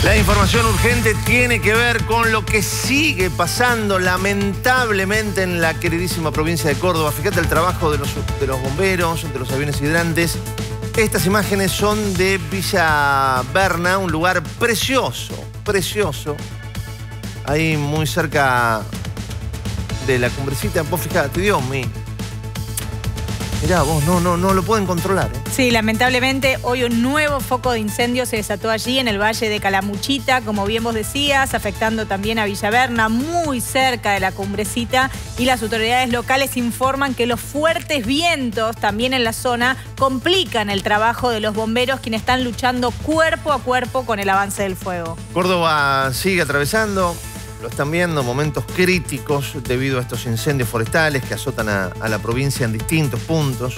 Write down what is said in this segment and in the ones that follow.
La información urgente tiene que ver con lo que sigue pasando lamentablemente en la queridísima provincia de Córdoba. Fíjate el trabajo de los bomberos, de los aviones hidrantes. Estas imágenes son de Villa Berna, un lugar precioso, precioso. Ahí muy cerca de la cumbrecita. Vos fijate, Dios mío. Mirá vos, no lo pueden controlar, ¿eh? Sí, lamentablemente hoy un nuevo foco de incendio se desató allí en el Valle de Calamuchita, como bien vos decías, afectando también a Villa Berna, muy cerca de la cumbrecita, y las autoridades locales informan que los fuertes vientos también en la zona complican el trabajo de los bomberos, quienes están luchando cuerpo a cuerpo con el avance del fuego. Córdoba sigue atravesando, lo están viendo, momentos críticos debido a estos incendios forestales que azotan a la provincia en distintos puntos.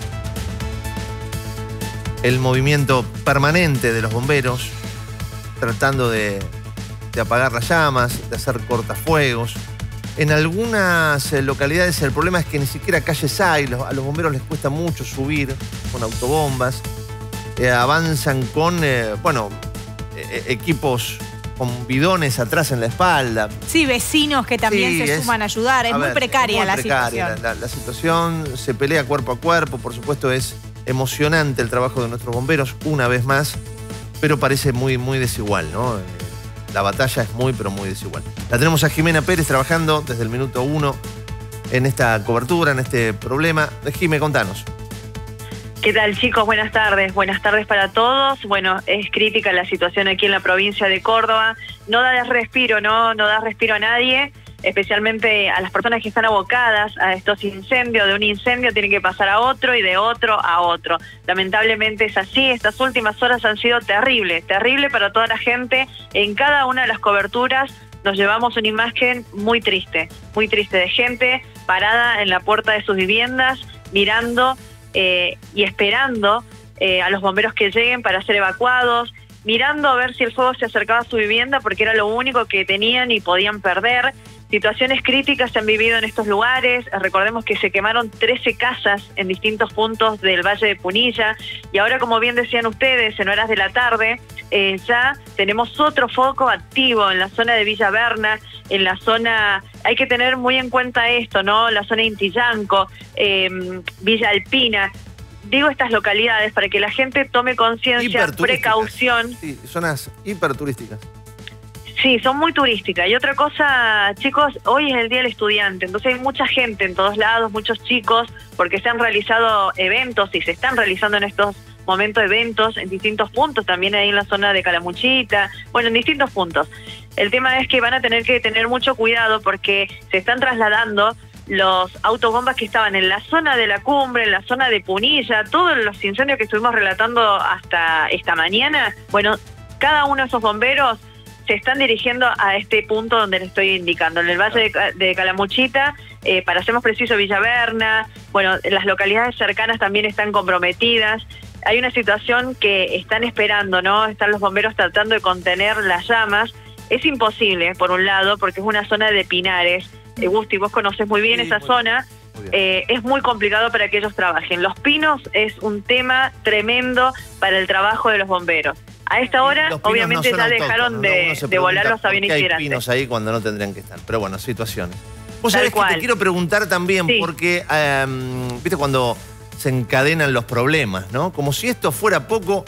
El movimiento permanente de los bomberos tratando de apagar las llamas, de hacer cortafuegos. En algunas localidades el problema es que ni siquiera calles hay, a los bomberos les cuesta mucho subir con autobombas. Avanzan con, equipos con bidones atrás en la espalda. Sí, vecinos que también se suman a ayudar. Es muy precaria la situación. La situación se pelea cuerpo a cuerpo. Por supuesto es emocionante el trabajo de nuestros bomberos, una vez más, pero parece muy, muy desigual, ¿no? La batalla es muy, pero muy desigual. La tenemos a Jimena Pérez trabajando desde el minuto 1 en esta cobertura, en este problema. Jimé, contanos. ¿Qué tal, chicos? Buenas tardes. Buenas tardes para todos. Bueno, es crítica la situación aquí en la provincia de Córdoba. No da respiro, no da respiro a nadie, especialmente a las personas que están abocadas a estos incendios. De un incendio tienen que pasar a otro y de otro a otro. Lamentablemente es así. Estas últimas horas han sido terribles para toda la gente. En cada una de las coberturas nos llevamos una imagen muy triste de gente parada en la puerta de sus viviendas, mirando y esperando a los bomberos que lleguen para ser evacuados, mirando a ver si el fuego se acercaba a su vivienda porque era lo único que tenían y podían perder. Situaciones críticas se han vivido en estos lugares. Recordemos que se quemaron 13 casas en distintos puntos del Valle de Punilla, y ahora, como bien decían ustedes, en horas de la tarde ya tenemos otro foco activo en la zona de Villa Berna, en la zona, hay que tener muy en cuenta esto, ¿no? La zona de Intillanco, Villa Alpina. Digo estas localidades para que la gente tome conciencia, precaución. Sí, zonas hiperturísticas. Sí, son muy turísticas. Y otra cosa, chicos, hoy es el Día del Estudiante, entonces hay mucha gente en todos lados, muchos chicos, porque se han realizado eventos y se están realizando en estos momentos eventos en distintos puntos, también ahí en la zona de Calamuchita, bueno, en distintos puntos. El tema es que van a tener que tener mucho cuidado porque se están trasladando los autobombas que estaban en la zona de la cumbre, en la zona de Punilla, todos los incendios que estuvimos relatando hasta esta mañana. Bueno, cada uno de esos bomberos se están dirigiendo a este punto donde les estoy indicando, en el Valle de Calamuchita, para ser más preciso, Villa Berna. Bueno, las localidades cercanas también están comprometidas. Hay una situación que están esperando, ¿no? Están los bomberos tratando de contener las llamas. Es imposible, por un lado, porque es una zona de pinares. Gusti, vos conoces muy bien esa zona. Es muy complicado para que ellos trabajen. Los pinos es un tema tremendo para el trabajo de los bomberos. A esta hora, obviamente, ya dejaron de volar los aviones hidrantes. Hay pinos ahí cuando no tendrían que estar. Pero bueno, situaciones. Vos sabés que te quiero preguntar también, porque, viste, cuando se encadenan los problemas, ¿no? Como si esto fuera poco,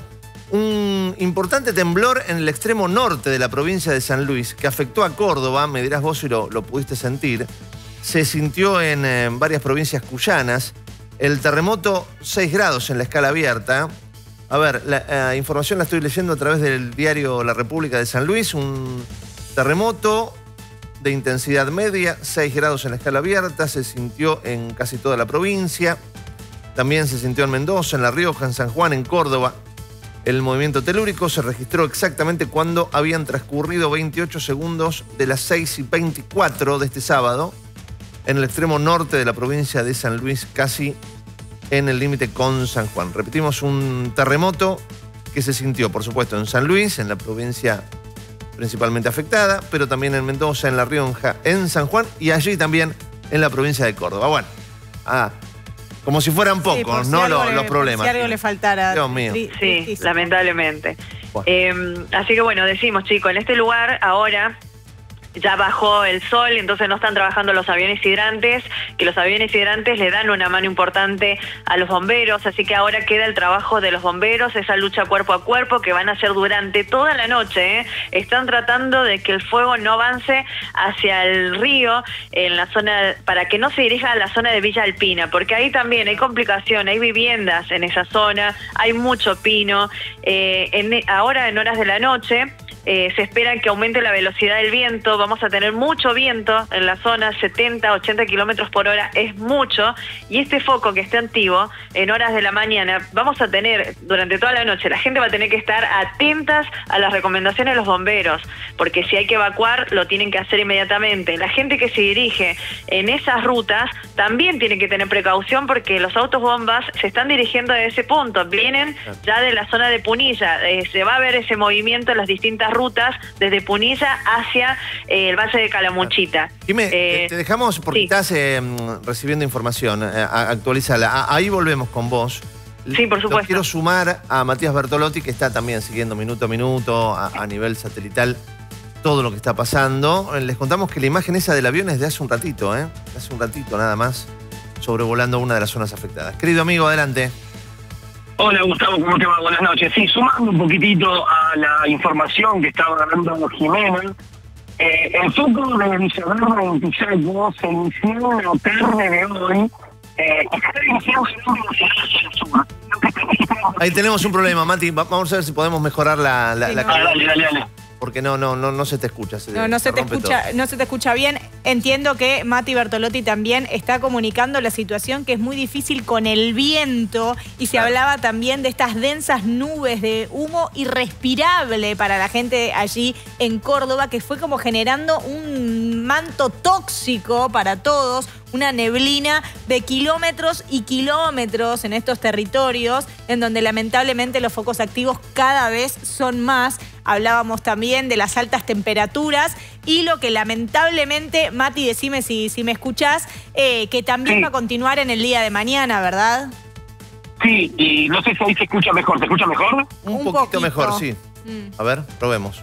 un importante temblor en el extremo norte de la provincia de San Luis, que afectó a Córdoba, me dirás vos si lo pudiste sentir, se sintió en varias provincias cuyanas. El terremoto, 6 grados en la escala abierta. A ver, la información la estoy leyendo a través del diario La República de San Luis. Un terremoto de intensidad media, 6 grados en la escala abierta, se sintió en casi toda la provincia. También se sintió en Mendoza, en La Rioja, en San Juan, en Córdoba. El movimiento telúrico se registró exactamente cuando habían transcurrido 28 segundos de las 6:24 de este sábado, en el extremo norte de la provincia de San Luis, casi en el límite con San Juan. Repetimos, un terremoto que se sintió, por supuesto, en San Luis, en la provincia principalmente afectada, pero también en Mendoza, en La Rioja, en San Juan y allí también en la provincia de Córdoba. Bueno, como si fueran pocos, ¿no? Los problemas. Si algo le faltara. Dios mío. Sí, lamentablemente. Así que bueno, decimos, chicos, en este lugar ahora ya bajó el sol, entonces no están trabajando los aviones hidrantes, que los aviones hidrantes le dan una mano importante a los bomberos, así que ahora queda el trabajo de los bomberos, esa lucha cuerpo a cuerpo que van a hacer durante toda la noche. Están tratando de que el fuego no avance hacia el río, en la zona, para que no se dirija a la zona de Villa Alpina, porque ahí también hay complicación, hay viviendas en esa zona, hay mucho pino. Ahora en horas de la noche se espera que aumente la velocidad del viento, vamos a tener mucho viento en la zona, 70, 80 kilómetros por hora, es mucho, y este foco que esté activo en horas de la mañana, vamos a tener durante toda la noche, la gente va a tener que estar atentas a las recomendaciones de los bomberos, porque si hay que evacuar, lo tienen que hacer inmediatamente. La gente que se dirige en esas rutas también tiene que tener precaución, porque los autos bombas se están dirigiendo a ese punto, vienen ya de la zona de Punilla, se va a ver ese movimiento en las distintas rutas desde Punilla hacia el Valle de Calamuchita. Dime, te dejamos porque estás recibiendo información, actualizala. Ahí volvemos con vos. Sí, por supuesto. Quiero sumar a Matías Bertolotti, que está también siguiendo minuto a minuto, a nivel satelital, todo lo que está pasando. Les contamos que la imagen esa del avión es de hace un ratito, de hace un ratito nada más, sobrevolando una de las zonas afectadas. Querido amigo, adelante. Hola Gustavo, ¿cómo te va? Buenas noches. Sí, sumando un poquitito a la información que estaba dando Jimena, el foco de Villaverna en Pillaco se inició en la tarde de hoy. Ahí tenemos un problema, Mati. Vamos a ver si podemos mejorar la Dale. Porque no se te escucha. No se te escucha bien. Entiendo que Mati Bertolotti también está comunicando la situación que es muy difícil con el viento, y se hablaba también de estas densas nubes de humo irrespirable para la gente allí en Córdoba, que fue como generando un manto tóxico para todos, una neblina de kilómetros y kilómetros en estos territorios, en donde lamentablemente los focos activos cada vez son más. Hablábamos también de las altas temperaturas y lo que lamentablemente, Mati, decime si me escuchás, que también va a continuar en el día de mañana, ¿verdad? Sí, y no sé si ahí se escucha mejor. ¿Se escucha mejor? Un poquito mejor, sí. A ver, probemos.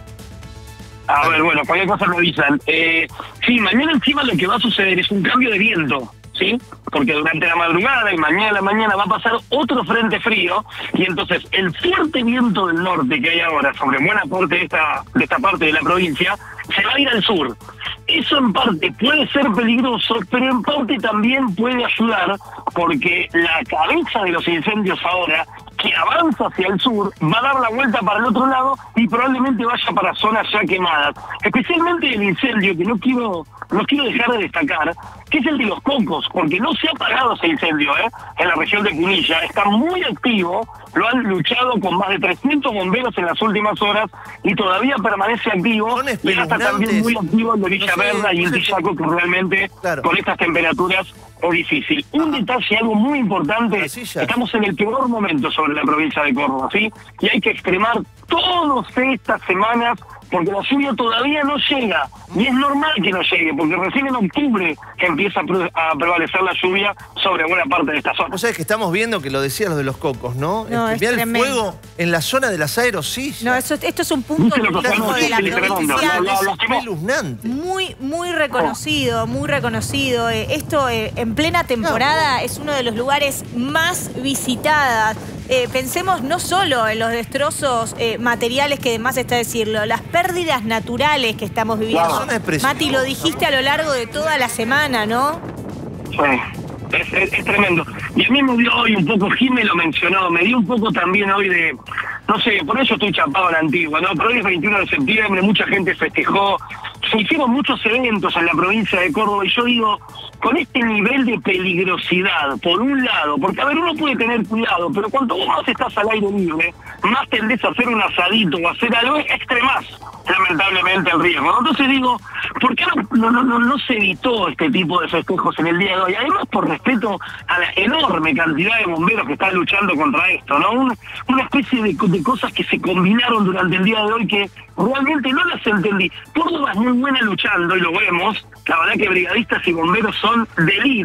A ver, bueno, cualquier cosa lo avisan. Sí, mañana encima lo que va a suceder es un cambio de viento, ¿sí? Porque durante la madrugada y mañana a la mañana va a pasar otro frente frío, y entonces el fuerte viento del norte que hay ahora sobre buena parte de esta parte de la provincia se va a ir al sur. Eso en parte puede ser peligroso, pero en parte también puede ayudar, porque la cabeza de los incendios ahora, que avanza hacia el sur, va a dar la vuelta para el otro lado y probablemente vaya para zonas ya quemadas. Especialmente el incendio, que no quiero dejar de destacar, que es el de los Cocos, porque no se ha apagado ese incendio, en la región de Punilla. Está muy activo, lo han luchado con más de 300 bomberos en las últimas horas y todavía permanece activo. Y está también muy activo en Villaverna y en Pillaco, que realmente con estas temperaturas es difícil. Un detalle, algo muy importante, estamos en el peor momento sobre la provincia de Córdoba, ¿sí? Y hay que extremar todas estas semanas, porque la lluvia todavía no llega, y es normal que no llegue, porque recién en octubre empieza a prevalecer la lluvia sobre buena parte de esta zona. Vos sabés que estamos viendo que lo decían los de los Cocos, ¿no? Es el fuego en la zona de las aerosillas. No, esto es un punto de la provincia espeluznante. Muy reconocido, muy reconocido. Esto en plena temporada es uno de los lugares más visitados. Pensemos no solo en los destrozos materiales, que además está decirlo, las pérdidas naturales que estamos viviendo. Mati, lo dijiste a lo largo de toda la semana, ¿no? Sí, es tremendo. Y a mí me dio hoy un poco, Jimé lo mencionó, me dio un poco también hoy de, no sé, por eso estoy chapado a la antigua, ¿no? Pero hoy es 21 de septiembre, mucha gente festejó, se hicieron muchos eventos en la provincia de Córdoba, y yo digo, con este nivel de peligrosidad, por un lado, porque a ver, uno puede tener cuidado, pero cuanto vos más estás al aire libre, más tendés a hacer un asadito o hacer algo, extremás lamentablemente el riesgo. Entonces digo, ¿por qué no se evitó este tipo de festejos en el día de hoy? Además, por respeto a la enorme cantidad de bomberos que están luchando contra esto, ¿no? Una especie de cosas que se combinaron durante el día de hoy que realmente no las entendí. Córdoba es muy buena luchando, y lo vemos. La verdad que brigadistas y bomberos son de elite.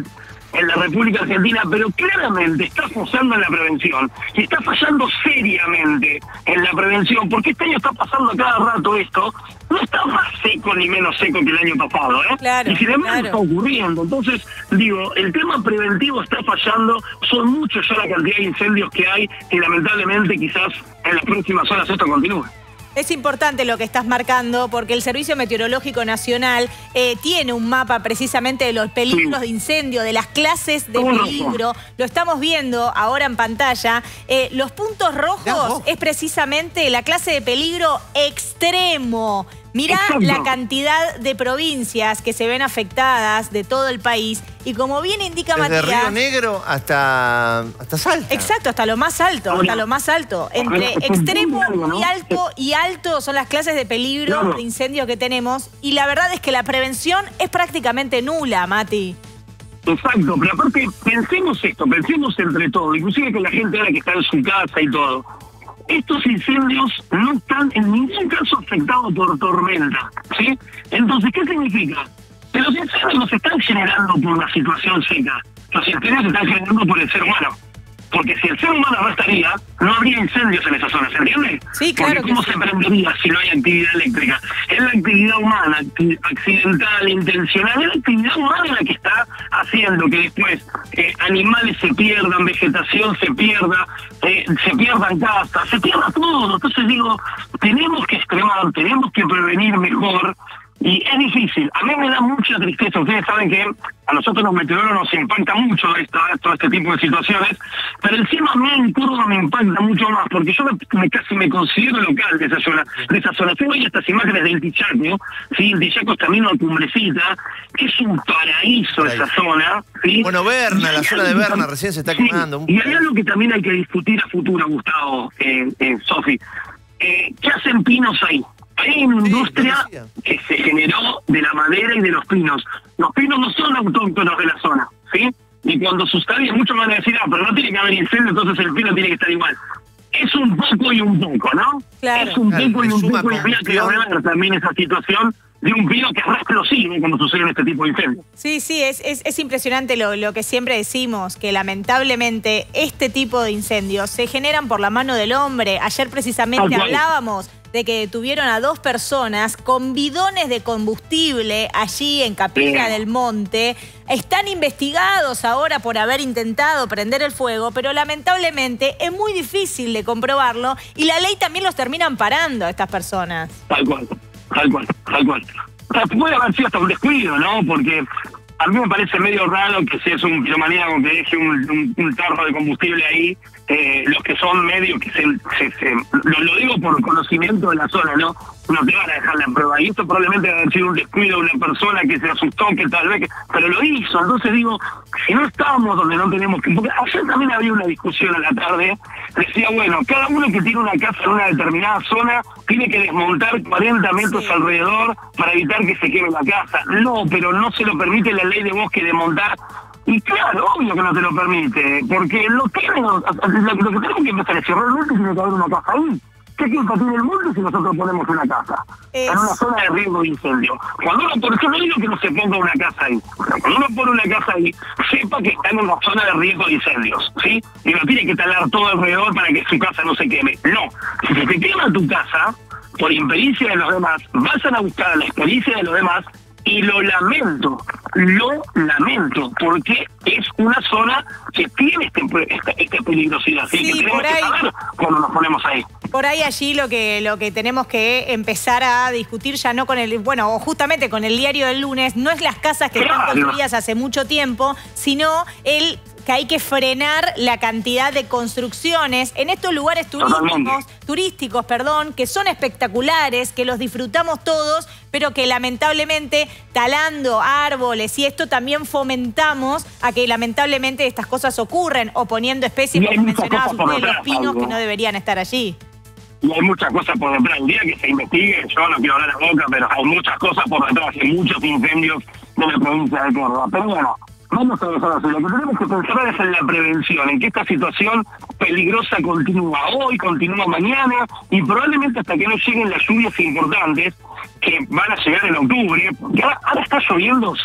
en la República Argentina, pero claramente está fallando en la prevención y está fallando seriamente en la prevención, porque este año está pasando cada rato esto, no está más seco ni menos seco que el año pasado, ¿eh? Claro, y sin embargo está ocurriendo. Entonces, digo, el tema preventivo está fallando, son muchos ya la cantidad de incendios que hay y lamentablemente quizás en las próximas horas esto continúe. Es importante lo que estás marcando porque el Servicio Meteorológico Nacional tiene un mapa precisamente de los peligros de incendio, de las clases de peligro. Lo estamos viendo ahora en pantalla. Los puntos rojos es precisamente la clase de peligro extremo. Mirá la cantidad de provincias que se ven afectadas de todo el país y como bien indica Matías... Desde Río Negro hasta Salta. Exacto, hasta lo más alto, hasta lo más alto. Entre extremo, muy alto y alto son las clases de peligro de incendios que tenemos y la verdad es que la prevención es prácticamente nula, Mati. Exacto, pero aparte pensemos esto, pensemos entre todos, inclusive con la gente ahora que está en su casa y todo. Estos incendios no están en ningún caso afectados por tormenta, ¿sí? Entonces, ¿qué significa? Que los incendios no se están generando por una situación seca, los incendios se están generando por el ser humano. Porque si el ser humano no estaría, no habría incendios en esa zona, ¿se entiende? Sí, claro. Porque ¿cómo se prendería si no hay actividad eléctrica? Es la actividad humana, accidental, intencional, es la actividad humana la que está haciendo que después animales se pierdan, vegetación se pierda, se pierdan casas, se pierda todo. Entonces digo, tenemos que extremar, tenemos que prevenir mejor. Y es difícil, a mí me da mucha tristeza, ustedes saben que a nosotros los meteorólogos nos impacta mucho todo este tipo de situaciones, pero encima a mí en Córdoba me impacta mucho más, porque yo casi me considero local de esa zona. Yo veía estas imágenes del Tichaco, ¿sí? El Tichaco es camino a Cumbrecita, que es un paraíso esa zona, ¿sí? Bueno, Berna, la zona de Berna recién se está quemando. Y hay algo que también hay que discutir a futuro, Gustavo, Sofi. ¿Qué hacen pinos ahí? Hay una industria que se generó de la madera y de los pinos. Los pinos no son autóctonos de la zona, ¿sí? Y cuando sucede, muchos van a decir, pero no tiene que haber incendio, entonces el pino tiene que estar igual. Es un poco y un poco, ¿no? Claro. Es un poco y un poco, y había que ver también esa situación de un pino que es explosivo cuando suceden este tipo de incendios. Sí, sí, es impresionante lo que siempre decimos, que lamentablemente este tipo de incendios se generan por la mano del hombre. Ayer precisamente hablábamos de que detuvieron a 2 personas con bidones de combustible allí en Capilla del Monte. Están investigados ahora por haber intentado prender el fuego, pero lamentablemente es muy difícil de comprobarlo y la ley también los termina amparando a estas personas. Tal cual. O sea, puede haber sido hasta un descuido, ¿no? Porque a mí me parece medio raro que si es un piromaníaco que deje un tarro de combustible ahí, los que son medios que lo digo por conocimiento de la zona, ¿no? No te van a dejar la prueba. Y esto probablemente debe haber sido un descuido de una persona que se asustó, que tal vez, pero lo hizo. Entonces digo, si no estábamos donde no tenemos que... Porque ayer también había una discusión a la tarde, decía, bueno, cada uno que tiene una casa en una determinada zona tiene que desmontar 40 metros alrededor para evitar que se queme la casa. No, pero no se lo permite la ley de bosque desmontar. Y claro, obvio que no te lo permite, porque lo que tenemos que empezar es si realmente tiene que haber una casa ahí. ¿Qué culpa tiene el mundo si nosotros ponemos una casa en una zona de riesgo de incendio? Cuando uno, por eso no digo que no se ponga una casa ahí. Cuando uno pone una casa ahí, sepa que está en una zona de riesgo de incendios, ¿sí? Y no tiene que talar todo alrededor para que su casa no se queme. No, si se te quema tu casa, por impericia de los demás, vas a buscar la experiencia de los demás. Y lo lamento, porque es una zona que tiene esta peligrosidad, ¿sí? Que tenemos que saber cuando nos ponemos ahí. Por ahí allí lo que tenemos que empezar a discutir ya no con o justamente con el diario del lunes, no es las casas que están construidas hace mucho tiempo, turísticos, sino que hay que frenar la cantidad de construcciones en estos lugares turísticos, que son espectaculares, que los disfrutamos todos, pero que lamentablemente talando árboles y esto también fomentamos a que lamentablemente estas cosas ocurren, o poniendo especies, como mencionabas ustedes, los pinos que no deberían estar allí. Y hay muchas cosas por detrás. El día que se investigue, yo no quiero hablar a boca, pero hay muchas cosas por detrás, hay muchos incendios de la provincia de Córdoba. Pero bueno, vamos a dejar así. Lo que tenemos que pensar es en la prevención, en que esta situación peligrosa continúa hoy, continúa mañana, y probablemente hasta que no lleguen las lluvias importantes, que van a llegar en octubre, porque ahora está lloviendo, sí,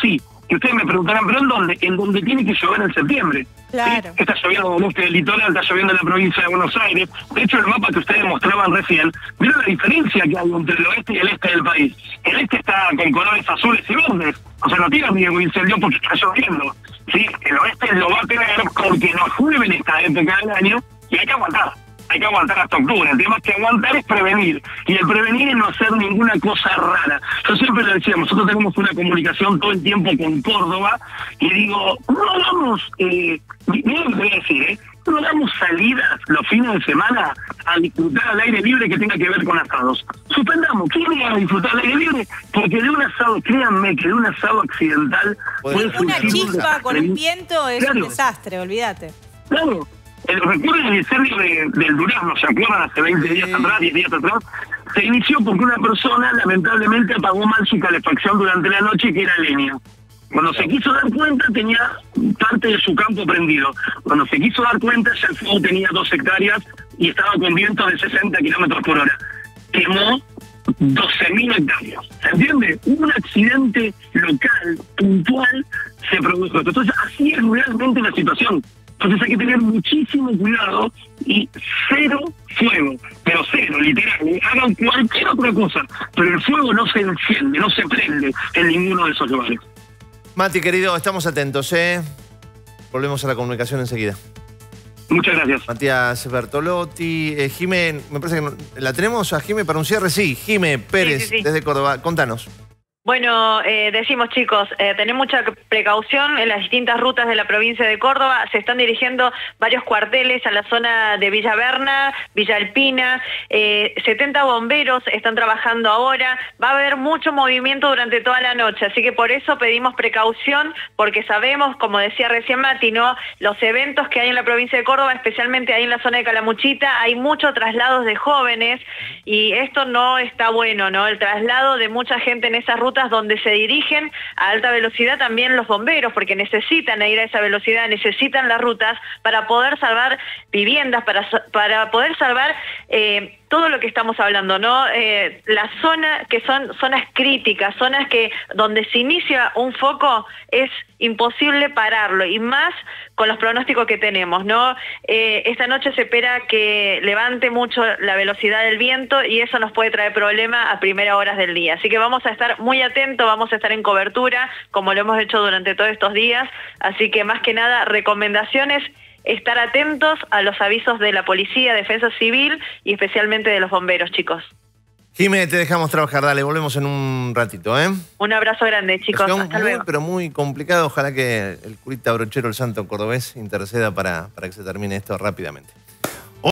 que ustedes me preguntarán, ¿pero en dónde? En donde tiene que llover en septiembre. Claro. ¿Sí? Está lloviendo en el este del litoral, está lloviendo en la provincia de Buenos Aires. De hecho, el mapa que ustedes mostraban recién, ¿vieron la diferencia que hay entre el oeste y el este del país? El este está con colores azules y verdes. O sea, no tiene riesgo de incendio porque está lloviendo. ¿Sí? El oeste lo va a tener porque no llueve en esta época del año y hay que aguantar. Hay que aguantar hasta octubre. El tema es que aguantar es prevenir. Y el prevenir es no hacer ninguna cosa rara. Yo siempre le decía, nosotros tenemos una comunicación todo el tiempo con Córdoba y digo, no hagamos, miren lo que voy a decir, no damos salidas los fines de semana a disfrutar al aire libre que tenga que ver con asados. Suspendamos, ¿quién iba a disfrutar al aire libre? Porque de un asado, créanme que de un asado accidental puede una surgir chispa con un viento es un desastre, olvídate. Claro. Recuerden el incendio del Durazno, ¿se acuerdan? Hace 20 días atrás, 10 días atrás. Se inició porque una persona lamentablemente apagó mal su calefacción durante la noche, que era leña. Cuando se quiso dar cuenta tenía parte de su campo prendido. Cuando se quiso dar cuenta ya el fuego tenía 2 hectáreas y estaba con vientos de 60 kilómetros por hora. Quemó 12.000 hectáreas. ¿Se entiende? Un accidente local, puntual, se produjo. Entonces así es realmente la situación. Entonces hay que tener muchísimo cuidado y cero fuego, pero cero, literal. Hagan cualquier otra cosa, pero el fuego no se enciende, no se prende en ninguno de esos lugares. Mati, querido, estamos atentos, ¿eh? Volvemos a la comunicación enseguida. Muchas gracias. Matías Bertolotti. Jimé, me parece que ¿la tenemos a Jimé para un cierre? Sí, Jimé Pérez, sí. Desde Córdoba. Contanos. Bueno, decimos chicos, tener mucha precaución en las distintas rutas de la provincia de Córdoba. Se están dirigiendo varios cuarteles a la zona de Villa Berna, Villa Alpina. 70 bomberos están trabajando ahora. Va a haber mucho movimiento durante toda la noche, así que por eso pedimos precaución, porque sabemos, como decía recién Mati, ¿no? Los eventos que hay en la provincia de Córdoba, especialmente ahí en la zona de Calamuchita, hay muchos traslados de jóvenes y esto no está bueno, ¿no? El traslado de mucha gente en esas rutas donde se dirigen a alta velocidad también los bomberos, porque necesitan ir a esa velocidad, necesitan las rutas para poder salvar viviendas, para poder salvar todo lo que estamos hablando, ¿no? La zona que son zonas críticas, zonas que donde se inicia un foco es imposible pararlo, y más con los pronósticos que tenemos, ¿no? Esta noche se espera que levante mucho la velocidad del viento y eso nos puede traer problemas a primeras horas del día. Así que vamos a estar muy atentos, vamos a estar en cobertura, como lo hemos hecho durante todos estos días. Así que más que nada, recomendaciones: estar atentos a los avisos de la policía, defensa civil y especialmente de los bomberos, chicos. Jimé, te dejamos trabajar, dale, volvemos en un ratito, ¿eh? Un abrazo grande, chicos, hasta luego. Pero muy complicado, ojalá que el curita brochero, el santo cordobés, interceda para que se termine esto rápidamente.